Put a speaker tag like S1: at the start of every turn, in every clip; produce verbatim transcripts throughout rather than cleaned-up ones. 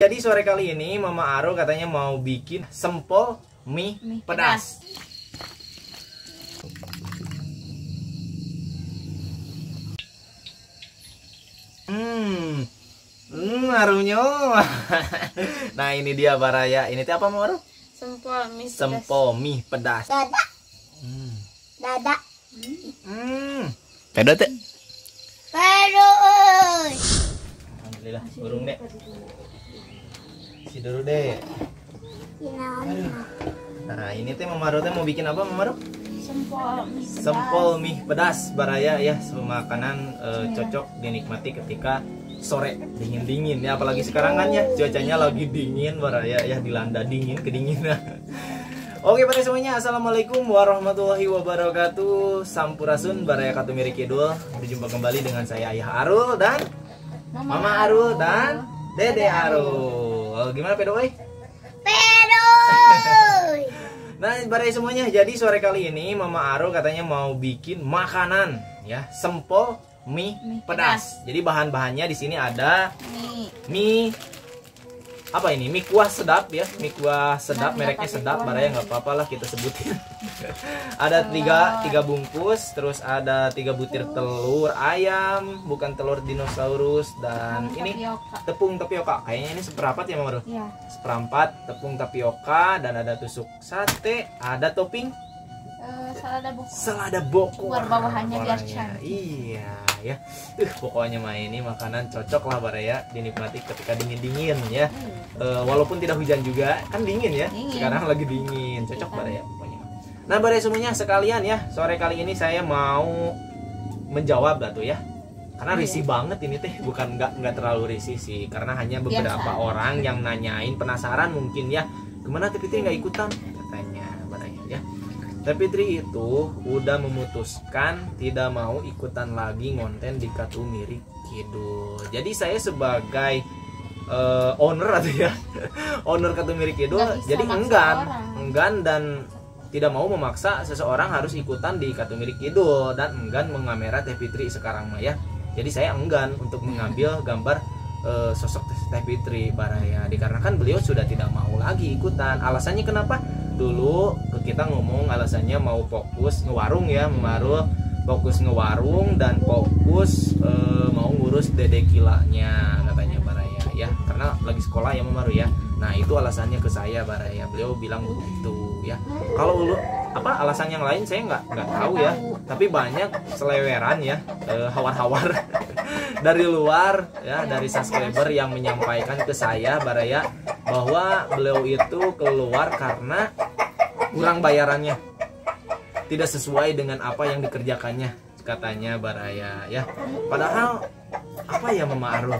S1: Jadi sore kali ini Mama Aro katanya mau bikin sempol mie, mie pedas. pedas. Hmm, hmm, harunya. Nah ini dia Baraya. Ini teh apa Mama Aro?
S2: Sempol mie pedas.
S1: Sempol mie pedas.
S2: Dada.
S1: Hmm.
S2: Dada.
S1: Hmm. Pedo teh.
S2: Pedo.
S1: Alhamdulillah, burung deh. Si dulu deh. Nah ini teh Mama Aro teh mau bikin apa Mama Aro?
S2: Sempol mie pedas.
S1: Sempol mie pedas Baraya ya, makanan e, cocok dinikmati ketika sore dingin-dingin ya, apalagi sekarang kan ya cuacanya lagi dingin Baraya ya, dilanda dingin kedinginan. Oke pada semuanya, assalamualaikum warahmatullahi wabarakatuh. Sampurasun Baraya Katumiri Kidul. Berjumpa kembali dengan saya Ayah Arul dan Mama, Mama Arul dan Dede Arul. Oh, gimana pedoy? Pedoy. Nah Baraya semuanya, jadi sore kali ini Mama Arul katanya mau bikin makanan ya, sempol mie, mie pedas. pedas. Jadi bahan-bahannya di sini ada mie. mie apa ini? Mie kuah sedap ya, mie kuah sedap, nah, mereknya sedap Baraya, nggak apa-apa lah kita sebutin. Ada tiga tiga bungkus, terus ada tiga butir telur ayam, bukan telur dinosaurus, dan tepung ini tapioka. tepung tapioka. Kayaknya ini seperempat ya Mama Aro? Iya. Seperempat tepung tapioka, dan ada tusuk sate, ada topping uh, selada boko. Selada boko. Buat bawahannya biar cantik. Iya ya. Uh, pokoknya mah ini makanan cocok lah Baraya dinikmati ketika dingin-dingin ya. Hmm. Uh, walaupun tidak hujan juga, kan dingin ya. Dingin. Sekarang lagi dingin, cocok Baraya pokoknya. Nah Baraya semuanya sekalian ya, sore kali ini saya mau menjawab lah tuh ya. Karena risih iya. banget ini teh, bukan nggak nggak terlalu risih sih, karena hanya beberapa Biasa. orang yang nanyain, penasaran mungkin ya, kemana Teh Fitri nggak ikutan katanya Baraya ya. Teh Fitri itu udah memutuskan tidak mau ikutan lagi ngonten di Katumiri Kidul. Jadi saya sebagai uh, owner atau ya owner Katumiri Kidul, jadi enggan, orang. enggan dan tidak mau memaksa seseorang harus ikutan di Katumiri Kidul, dan enggan mengamera Teh Fitri sekarang mah ya. Jadi saya enggan untuk mengambil gambar uh, sosok Teh Fitri Baraya, dikarenakan beliau sudah tidak mau lagi ikutan. Alasannya kenapa? Dulu ke kita ngomong alasannya mau fokus ngewarung ya, Maru fokus ngewarung dan fokus e, mau ngurus Dede Kilanya katanya Baraya ya, karena lagi sekolah ya Maru ya. Nah itu alasannya ke saya Baraya, beliau bilang begitu ya. Kalau lu apa alasan yang lain saya nggak nggak tahu ya, tapi banyak seleweran ya, e, hawar-hawar dari luar ya, dari subscriber yang menyampaikan ke saya Baraya bahwa beliau itu keluar karena kurang bayarannya, tidak sesuai dengan apa yang dikerjakannya katanya Baraya ya. Padahal apa ya Mama Arul,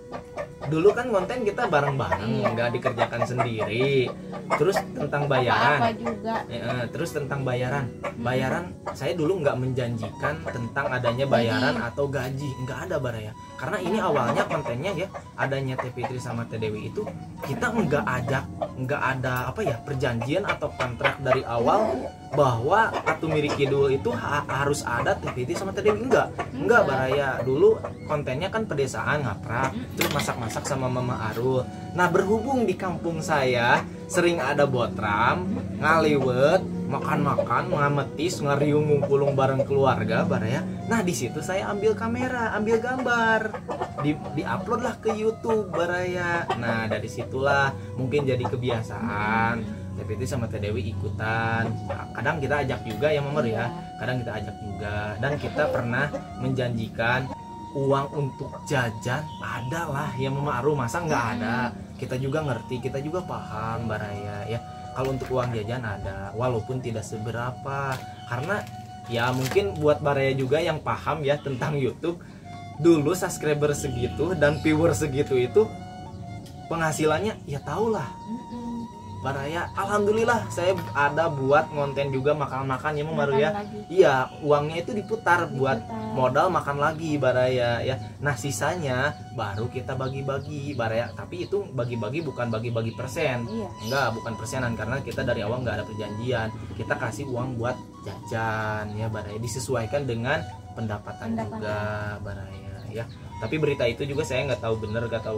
S1: dulu kan konten kita bareng-bareng, nggak dikerjakan sendiri. Terus tentang bayaran apa juga. Ya, terus tentang bayaran bayaran saya dulu nggak menjanjikan tentang adanya bayaran gaji. atau gaji, nggak ada Baraya. Karena ini awalnya kontennya ya, adanya Teh Fitri sama Teh Dewi itu kita nggak ajak, nggak ada apa ya perjanjian atau kontrak dari awal bahwa Katumiri Kidul itu ha harus ada Teh Fitri sama Teh Dewi. Enggak, enggak Baraya. Dulu kontennya kan pedesaan, ngaprak, terus masak-masak sama Mama Arul. Nah berhubung di kampung saya sering ada botram, ngaliwet, makan-makan, ngametis, ngariung, ngumpulung bareng keluarga Baraya. Nah di situ saya ambil kamera, ambil gambar, di diupload lah ke YouTube Baraya. Nah dari situlah mungkin jadi kebiasaan Teh Fitri sama Teh Dewi ikutan. Nah, kadang kita ajak juga ya Mama ya, kadang kita ajak juga, dan kita pernah menjanjikan uang untuk jajan ada lah ya Mama Aru, masa nggak ada? Kita juga ngerti, kita juga paham Baraya ya, kalau untuk uang jajan ada, walaupun tidak seberapa. Karena ya mungkin buat Baraya juga yang paham ya tentang YouTube, dulu subscriber segitu dan viewer segitu itu penghasilannya ya tau lah Baraya. Alhamdulillah saya ada buat konten juga makan-makan ya Mama ya. Iya, uangnya itu diputar, diputar buat modal makan lagi Baraya ya. Nah sisanya baru kita bagi-bagi Baraya. Tapi itu bagi-bagi bukan bagi-bagi persen, iya. Enggak, bukan persenan, karena kita dari awal nggak ada perjanjian. Kita kasih uang buat jajan ya Baraya, disesuaikan dengan pendapatan, pendapatan. juga Baraya ya. Tapi berita itu juga saya nggak tahu bener, nggak tahu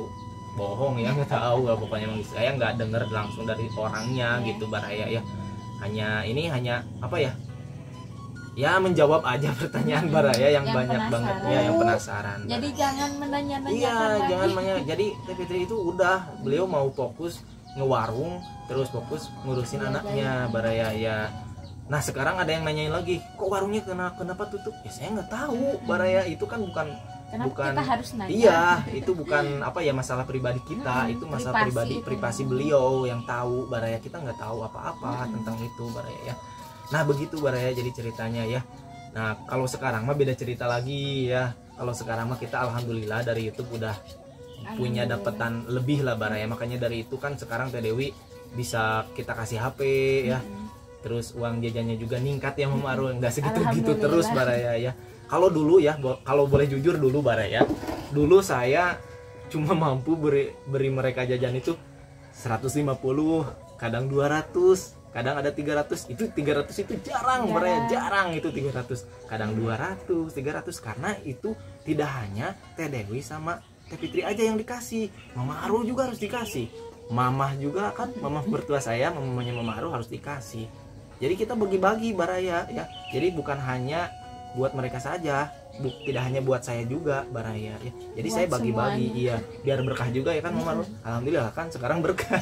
S1: bohong ya, nggak tahu lah pokoknya emang saya nggak dengar langsung dari orangnya yeah. gitu Baraya ya. Hanya ini hanya apa ya? Ya menjawab aja pertanyaan Baraya yang, yang banyak penasaran. banget ya yang penasaran.
S2: Jadi Baraya. Jangan menanya-nanya.
S1: Iya,
S2: lagi.
S1: jangan nanya. Jadi Teh Fitri itu udah beliau mau fokus ngewarung, terus fokus ngurusin ya, anaknya ya. Baraya ya. Nah sekarang ada yang nanyain lagi, kok warungnya kenapa kenapa tutup? Ya saya nggak tahu Baraya, itu kan bukan Kenapa bukan
S2: kita harus nanya?
S1: Iya, itu bukan apa ya masalah pribadi kita, hmm, itu masalah pribadi privasi beliau yang tahu Baraya, kita nggak tahu apa-apa hmm. tentang itu Baraya ya. Nah begitu Baraya jadi ceritanya ya. Nah kalau sekarang mah beda cerita lagi ya. Kalau sekarang mah kita alhamdulillah dari YouTube udah punya dapetan lebih lah Baraya. Makanya dari itu kan sekarang Teh Dewi bisa kita kasih H P ya. Hmm. Terus uang jajannya juga ningkat ya Mama Aru, nggak segitu-gitu terus Baraya ya. Kalau dulu ya, kalau boleh jujur dulu Baraya, dulu saya cuma mampu beri, beri mereka jajan itu seratus lima puluh, kadang dua ratus, kadang ada tiga ratus. Itu tiga ratus itu jarang Baraya, jarang itu tiga ratus. Kadang dua ratus, tiga ratus karena itu tidak hanya Teh Dewi sama Teh Fitri aja yang dikasih. Mama Aru juga harus dikasih. Mamah juga kan, mamah mertua saya, mamanya Mama Aru harus dikasih. Jadi kita bagi-bagi Baraya ya. Jadi bukan hanya buat mereka saja, Buk, tidak hanya buat saya juga Baraya ya. Jadi buat saya bagi-bagi iya, biar berkah juga ya kan Mama. Alhamdulillah kan sekarang berkah.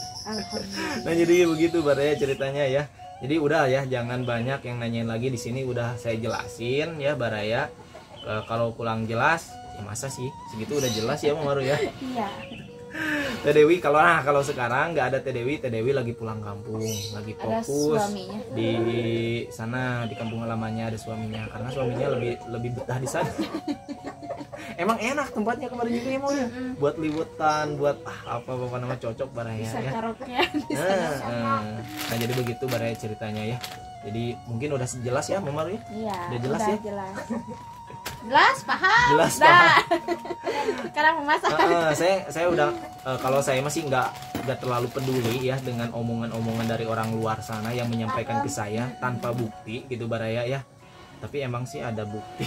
S1: Nah jadi begitu Baraya ceritanya ya. Jadi udah ya, jangan banyak yang nanyain lagi di sini, udah saya jelasin ya Baraya. E, kalau kurang jelas ya masa sih segitu udah jelas ya Mama ya. Iya. Teh Dewi kalau nah kalau sekarang nggak ada Teh Dewi, Teh Dewi lagi pulang kampung, lagi fokus di sana di kampung halamannya, ada suaminya karena suaminya lebih lebih betah di sana. Emang enak tempatnya kemarin juga ya mau ya, buat liwetan, buat ah, apa apa nama cocok Baraya
S2: bisa
S1: ya.
S2: Karaoke di sana.
S1: Nah, nah jadi begitu Baraya ceritanya ya. Jadi mungkin udah jelas ya Mama ya?
S2: Iya.
S1: Udah jelas
S2: udah
S1: ya?
S2: Jelas. Jelas paham.
S1: Jelas paham.
S2: Sekarang memasak.
S1: Uh, saya saya udah uh, kalau saya masih nggak nggak terlalu peduli ya dengan omongan-omongan dari orang luar sana yang menyampaikan ke saya tanpa bukti gitu Baraya ya. Tapi emang sih ada bukti.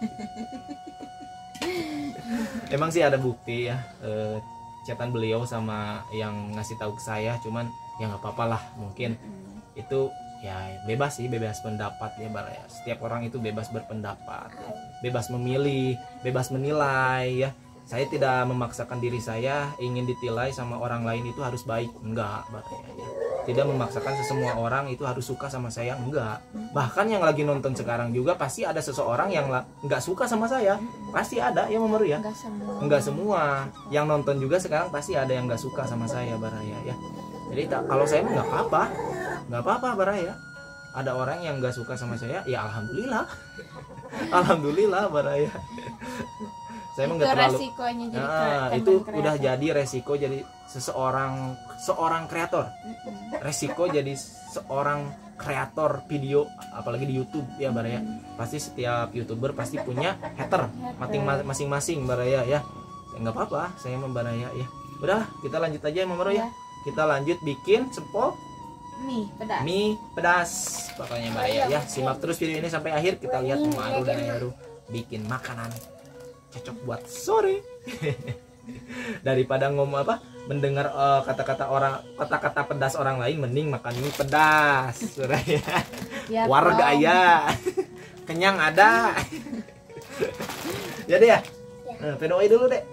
S1: Emang sih ada bukti ya. Uh, chatan beliau sama yang ngasih tahu ke saya, cuman ya nggak apa-apa lah, mungkin itu ya bebas sih, bebas pendapat ya Baraya. Setiap orang itu bebas berpendapat ya. Bebas memilih, bebas menilai ya. Saya tidak memaksakan diri saya ingin ditilai sama orang lain itu harus baik, enggak Baraya ya. Tidak memaksakan sesemua orang itu harus suka sama saya, enggak. Bahkan yang lagi nonton sekarang juga pasti ada seseorang yang nggak suka sama saya, pasti ada ya Mama ya.
S2: Enggak semua.
S1: Enggak semua. Yang nonton juga sekarang pasti ada yang nggak suka sama saya Baraya ya. Jadi kalau saya mah nggak apa-apa, nggak apa-apa Baraya. Ada orang yang nggak suka sama saya, ya alhamdulillah, alhamdulillah Baraya. Saya mah nggak terlalu.
S2: Resikonya jadi
S1: nah, itu kreator. Udah jadi resiko jadi seseorang seorang kreator. Resiko jadi seorang kreator video, apalagi di YouTube ya Baraya. Pasti setiap YouTuber pasti punya hater, masing-masing Baraya ya. Nggak apa-apa, saya mah Baraya ya. Udah, kita lanjut aja ya Mama ya. Kita lanjut bikin sempol
S2: mie pedas.
S1: Mie pedas pokoknya Baraya ya. Simak terus video ini sampai akhir, kita lihat Mama Aru dan Aru bikin makanan cocok buat sore. Daripada ngomong apa mendengar kata-kata uh, orang kata-kata pedas orang lain, mending makan mie pedas Baraya. Ya, warga ya. Kenyang ada. Jadi ya. Nah, pedoi dulu deh.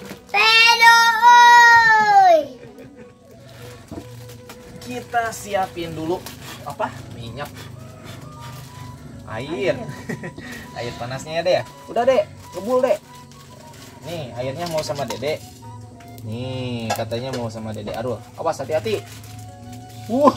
S2: Pedoi.
S1: Kita siapin dulu apa minyak, air, air panasnya ya deh. Udah deh, ngebul deh. Nih airnya mau sama Dede. Nih katanya mau sama Dede. Aduh, awas hati-hati. Uh.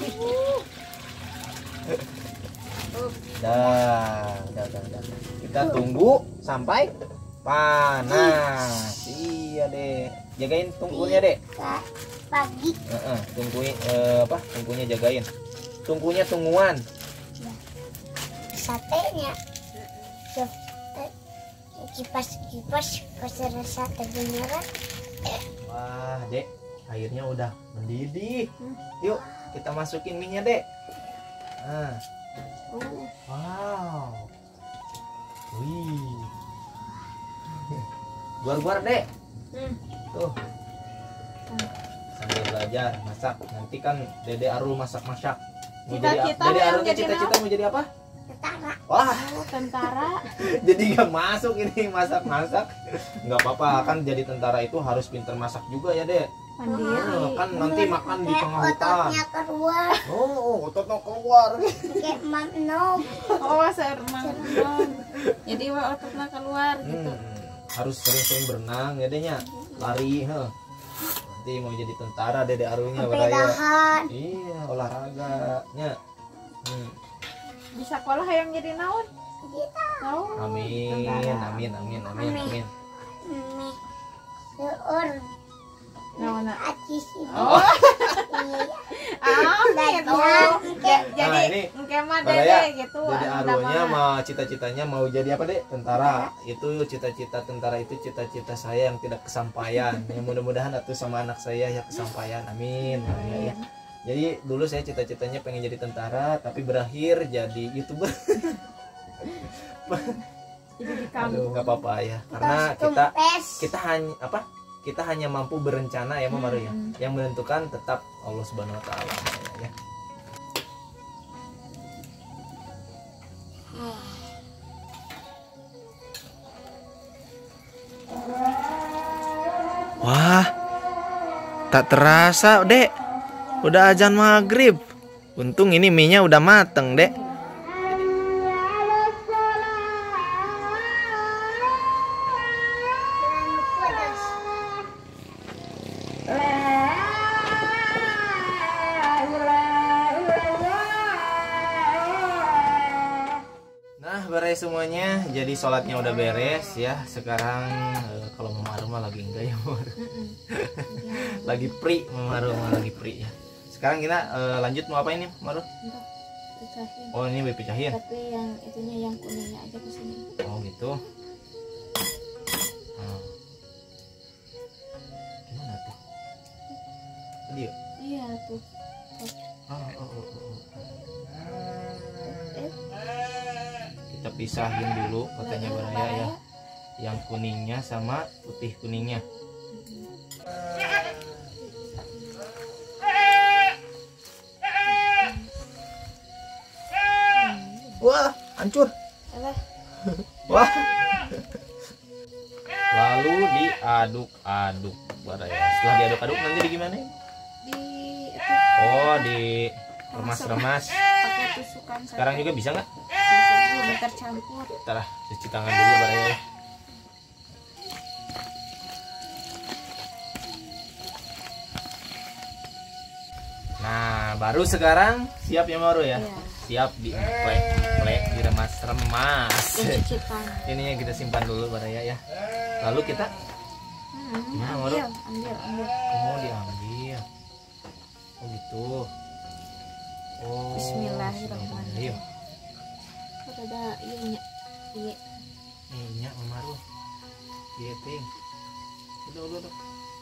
S1: Dah, udah, udah, udah. Kita tunggu sampai panas. Iya deh. Jagain tungkunya deh.
S2: Pagi.
S1: Uh -uh, tungkunya uh, apa? Tungkunya jagain. Tungkunya tungguan.
S2: Ya. Satenya. Tuh. Kipas kipas pasar sate beneran.
S1: Wah, Dek, airnya udah mendidih. Yuk, kita masukin mie-nya, Dek. Nah.
S2: Uh.
S1: Wow. Wih. Guar-guar, Dek.
S2: Hmm.
S1: Tuh. Sambil belajar masak. Nanti kan Dede Arul masak-masak. Mau
S3: Cita-cita
S1: jadi apa? Dede
S3: yang
S1: Arulnya
S3: jadi
S1: cita-cita mau jadi apa?
S2: Tentara.
S1: Wah,
S3: Oh, tentara.
S1: jadi nggak masuk ini masak-masak. Nggak apa-apa, kan jadi tentara itu harus pintar masak juga ya, Dek.
S3: Mandiri.
S1: Kan nanti makan di
S2: Kayak
S1: tengah hutan.
S2: ototnya keluar.
S1: Oh, ototnya keluar.
S2: Kayak mamnom.
S3: Oh, seremang. Jadi wa ototnya keluar gitu.
S1: Hmm, harus sering-sering berenang ya, Denya. Lari, heh. Nanti mau jadi tentara Dede Arulnya beraya.
S2: Pedahan.
S1: Iya, olahraganya. Hmm.
S3: Bisa sekolah yang jadi naon?
S2: Kita.
S3: Oh.
S1: Amin,
S3: Tentara.
S1: amin, amin, amin, amin.
S2: Ini. Seur.
S3: Naon?
S2: Aci sih.
S3: Oh.
S2: Iya.
S3: Amin. Oh. Ja- Jadi
S1: Nah, ini
S3: engke mah
S1: Baraya,
S3: Dede gitu.
S1: Dede
S3: anu
S1: Arulnya
S3: damang.
S1: mau cita-citanya mau jadi apa, Dek? Tentara. Itu cita-cita tentara itu cita-cita saya yang tidak kesampaian. Ya, mudah-mudahan atuh sama anak saya ya kesampaian. Amin. Amin. Ya. Jadi dulu saya cita-citanya pengen jadi tentara, tapi berakhir jadi YouTuber.
S3: Jadi di
S1: Aduh,
S3: kampung.
S1: nggak apa-apa ya. Karena
S2: Kostum
S1: kita
S2: pes.
S1: kita hanya apa? Kita hanya mampu berencana ya, Mamaru ya.
S3: Hmm.
S1: Yang menentukan tetap Allah Subhanahu wa taala ya. Wah, tak terasa, Dek. Udah azan maghrib. Untung ini mie-nya udah mateng, Dek. Nah, beres semuanya. Jadi sholatnya udah beres ya. Sekarang eh, kalau Mamaru mah lagi enggak ya, Mamaru. Lagi free, Mamaru mah lagi free ya. Sekarang kita eh, lanjut mau apa ini, Mamaru?
S3: Entar, pecahin.
S1: Oh, ini dipecahin.
S3: Tapi yang itunya yang kuningnya aja ke sini.
S1: Oh, gitu. Hmm. Gimana tuh? Dia.
S3: Iya tuh.
S1: Oh, oh, oh, oh.
S3: Eh,
S1: Kita pisahin dulu katanya Baraya ya. Yang kuningnya sama putih kuningnya. Wah, hancur.
S3: alah.
S1: Wah. Lalu diaduk-aduk Baraya. Setelah diaduk-aduk nanti di gimana?
S3: Di itu
S1: Oh, di remas-remas.
S3: pakai tusukan.
S1: Sekarang juga bisa nggak?
S3: belum tercampur.
S1: Ntar lah, cuci tangan dulu Baraya. Nah, baru sekarang siap ya Maru ya?
S3: Iya.
S1: Siap diemplek, emplek, diremas-remas.
S3: Cuci tangan.
S1: Ini yang kita simpan dulu Baraya ya. Lalu kita
S3: Hmm,
S1: Gimana,
S3: ambil,
S1: Maru?
S3: ambil, ambil.
S1: oh diambil. Oh gitu. Oh.
S3: Bismillahirrahmanirrahim. Ada iya nya. Iya.
S1: Nih, nya Maru. Iya, ting. Udah, udah, udah.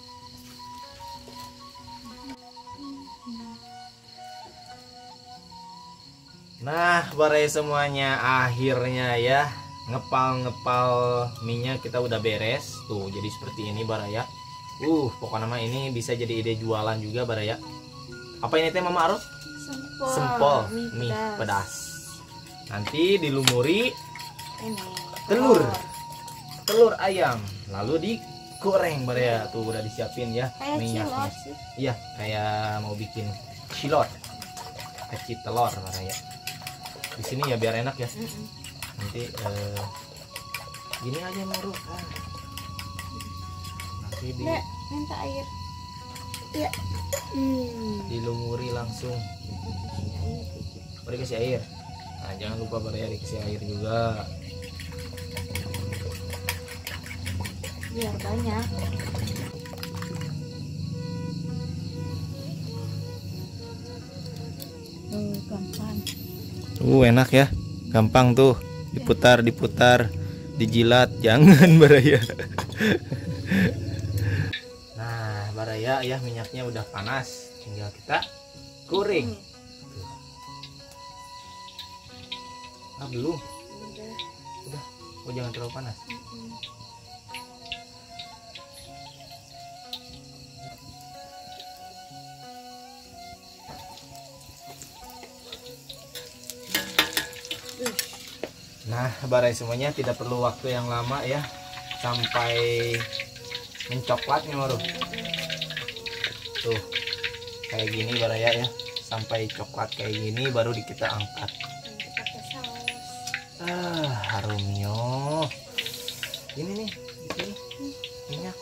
S1: Nah, barai semuanya akhirnya ya ngepal-ngepal minyak kita udah beres tuh, jadi seperti ini Baraya. Uh, pokoknya mah ini bisa jadi ide jualan juga Baraya. Apa ini teh Mama Arul?
S3: Sempol.
S1: Sempol
S3: mie
S1: mie
S3: pedas.
S1: pedas. Nanti dilumuri
S3: Ini.
S1: telur, telur ayam, lalu digoreng Baraya. Tuh udah disiapin ya
S3: Kayak
S1: minyaknya.
S3: cilor sih.
S1: Iya, kayak mau bikin cilor, kecil telur Baraya. Di sini ya biar enak ya.
S3: Mm-mm.
S1: Nanti eh, gini aja Maru. Ah. Nanti di,
S3: Dek, minta air.
S2: Ya. Hmm.
S1: dilumuri langsung. Baru dikasih air. Nah, jangan lupa Baraya dikasih air juga.
S3: Biar banyak. Tuh, gampang.
S1: Uh, enak ya. Gampang tuh. Diputar, diputar, dijilat, jangan Baraya. Nah, Baraya ya minyaknya udah panas. Tinggal kita goreng. Ah, belum.
S3: Udah.
S1: Udah. Oh, jangan terlalu panas.
S3: Mm-mm.
S1: Nah, barai semuanya tidak perlu waktu yang lama ya sampai mencoklatnya baru. Tuh, kayak gini baraya ya, sampai coklat kayak gini baru di kita angkat. Ah, harumnya. Ini nih, di sini minyak.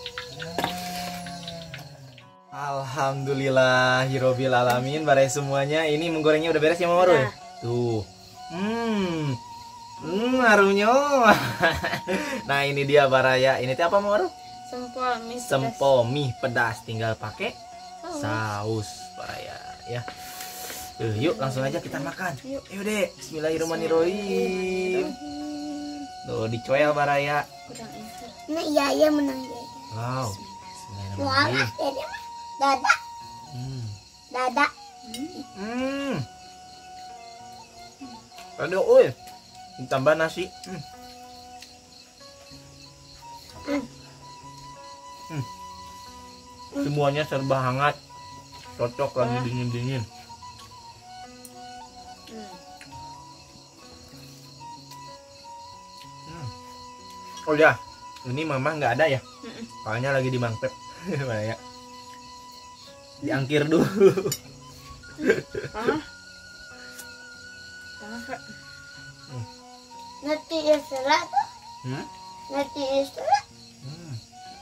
S1: Alhamdulillah, hirobil alamin, barai semuanya. Ini menggorengnya udah beres ya Mama Ru? Ya. Tuh, hmm. Hmm, harumnya. Nah, ini dia baraya. Ini teh apa, Mama?
S3: Sempol mie.
S1: Sempol mie pedas. Tinggal pakai oh. saus baraya ya. Uh, yuk langsung aja kita makan. Yuk, yuk deh. Bismillahirrahmanirrahim. Tuh dicoel baraya.
S2: Nah, iya iya menang ya.
S1: Wow.
S2: Bismillahirrahmanirrahim. Dada.
S1: Hmm.
S2: Dada.
S1: Hmm. Aduh, uy. Tambah nasi. Hmm. Hmm. Hmm. Semuanya serba hangat, cocok lagi dingin-dingin. Hmm. Oh ya, ini mama nggak ada ya? Soalnya lagi di Mangpep. Ya. Diangkir dulu.
S2: Nanti istirahat tuh.
S1: Hmm?
S2: Nanti istirahat. Hmm.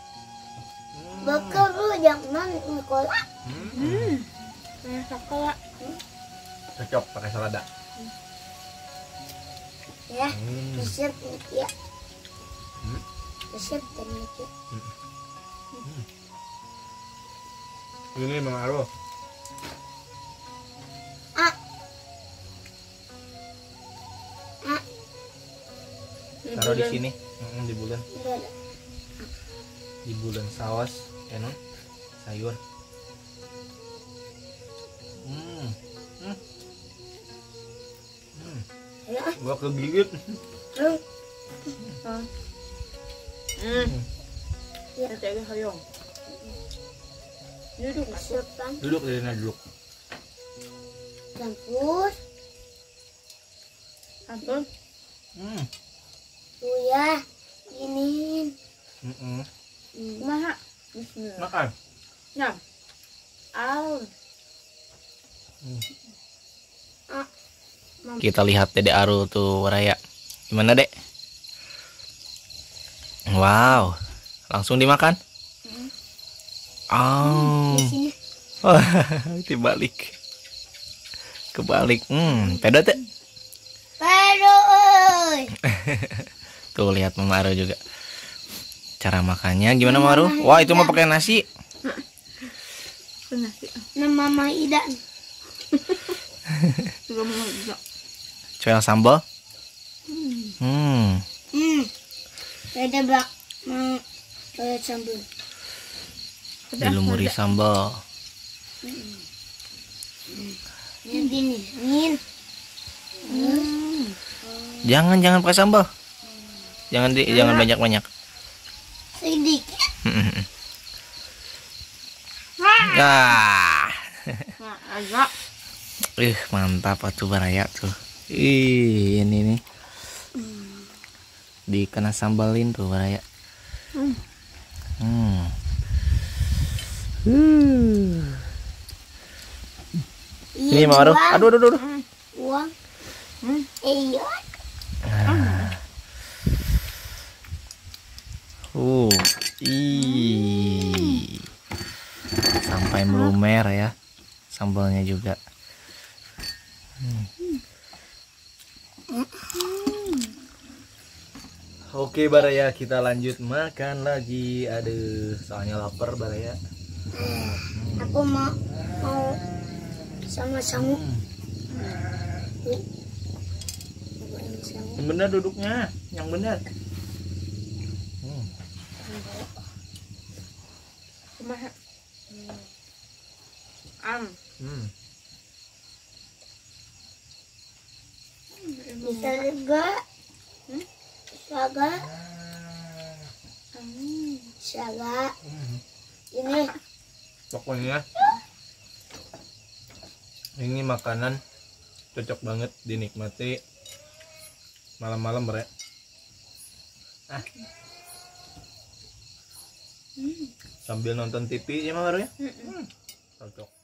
S2: Bakal lu jangan sekolah.
S3: Hmm. Kayak sekolah.
S1: Cocok pakai selada.
S2: Ya,
S1: Hmm.
S2: resep ya.
S1: Hmm?
S2: Resep dan ya.
S1: Hmm. Hmm. Ini mengaruh.
S2: Ah. Ah.
S1: Taruh di sini, hmm, di bulan,
S2: Enggak.
S1: di bulan saus, ya non, sayur. Hmm, hmm, hmm.
S2: Ya.
S1: Gua kegigit.
S2: Hmm.
S3: Hmm. Hmm.
S2: Ya.
S3: Kayak hoyong. Duduk,
S2: Resepan.
S1: Duduk di sana duduk.
S2: Campur.
S3: Ampun.
S1: Hmm.
S2: Tuh ya. Ini.
S1: Mm -mm.
S3: Kumaha? Bismillah.
S1: Makan.
S3: Nyam. Au.
S1: Hmm.
S2: Ah.
S1: Kita lihat Dede Aru tuh Raya. Gimana Dek? Wow, langsung dimakan. Oh,
S2: Di sini.
S1: oh, dibalik, kebalik. Hmm, pedot ya?
S2: Pedot.
S1: Tuh lihat Mama Aru juga. Cara makannya gimana Mama Aru? Wah itu mah pakai nasi.
S3: Nasi.
S2: Nama Mama Idan.
S3: Juga mau juga.
S1: Coel sambal. Hmm.
S2: Hmm. Ada bak. Mau coel sambal.
S1: Dilumuri sambal.
S2: Yang gini, Min.
S3: Hmm.
S1: Jangan jangan pakai sambal. Jangan di, jangan banyak banyak.
S2: Sedikit.
S1: Ah.
S3: Nah, agak.
S1: Ih mantap atuh baraya tuh. Ih ini nih. Dikena sambalin tuh baraya.
S3: Hmm.
S1: Hmm. Uh. Ini Mama Aru. Aduh aduh aduh.
S2: Uang.
S3: Hmm.
S2: Iya.
S1: Ah. Uh. Ih. Sampai melumer ya. Sambalnya juga. Hmm. Oke Baraya, kita lanjut makan lagi. Aduh, soalnya lapar Baraya.
S2: Aku mau mau sama-sama.
S1: Yang benar duduknya, yang benar. Hmm.
S3: Kumaha? Am.
S1: Hmm.
S2: Bisa juga.
S3: Hmm?
S2: Saga.
S3: Hmm.
S2: Saga.
S1: Hmm.
S2: Ini.
S1: Pokoknya ini makanan cocok banget dinikmati Malam-malam bre. Ah.
S2: Hmm.
S1: Sambil nonton T V ya mah baru ya. Hmm. Cocok.